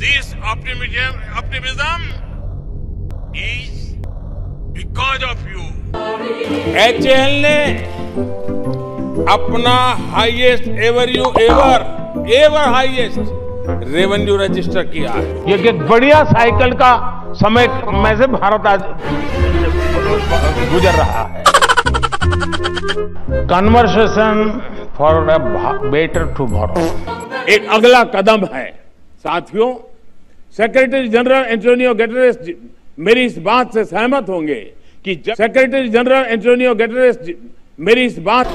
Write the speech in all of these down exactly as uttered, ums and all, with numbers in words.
This optimism, optimism is because of you. H A L ने अपना highest ever you ever ever highest revenue register किया है। ये एक बढ़िया साइकिल का समय में से भारत आज गुजर रहा है। Conversation for a better tomorrow एक अगला कदम है। साथियों, सेक्रेटरी जनरल एंटोनियो गुटेरेस मेरी इस बात से सहमत होंगे कि सेक्रेटरी जनरल एंटोनियो गुटेरेस मेरी इस बात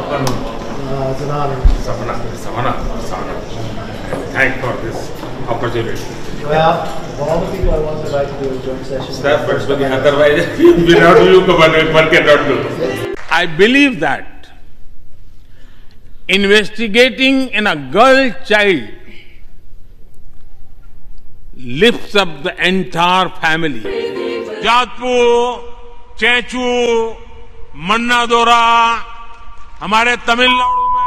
Thank for this opportunity. Well, all the people I want to invite to do a joint session. Staff personally, otherwise without you, one cannot do. I believe that investigating in a girl child lifts up the entire family. Jatpur, चेचू, मन्नादोरा, हमारे तमिलनाडु में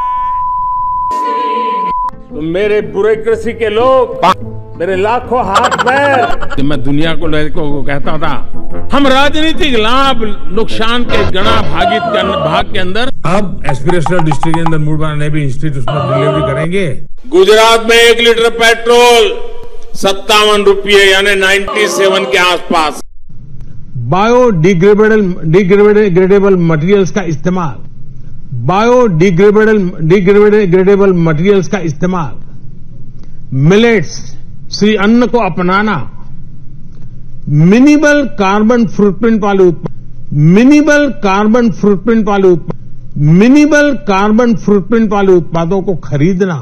तो मेरे bureaucracy के लोग, मेरे लाखों हाथ पैर, मैं दुनिया को को कहता था हम राजनीतिक लाभ नुकसान के गणा भागित भाग के अंदर अब एस्पिरेशनल डिस्ट्रिक्ट के अंदर मुड़वा ने भी इंस्टीट्यूशनल डिलीवरी करेंगे। गुजरात में एक लीटर पेट्रोल सत्तावन रुपये यानी सत्तानवे के आसपास। बायोडिग्रेडेबल डिग्रेडेबल मटेरियल्स का इस्तेमाल बायोडिग्रेडेबल डिग्रेडेबल मटेरियल्स का इस्तेमाल, मिलेट्स श्री अन्न को अपनाना, मिनिमल कार्बन फुटप्रिंट वाले उत्पाद मिनिमल कार्बन फुटप्रिंट वाले उत्पाद मिनिमल कार्बन फुटप्रिंट वाले उत्पादों को खरीदना।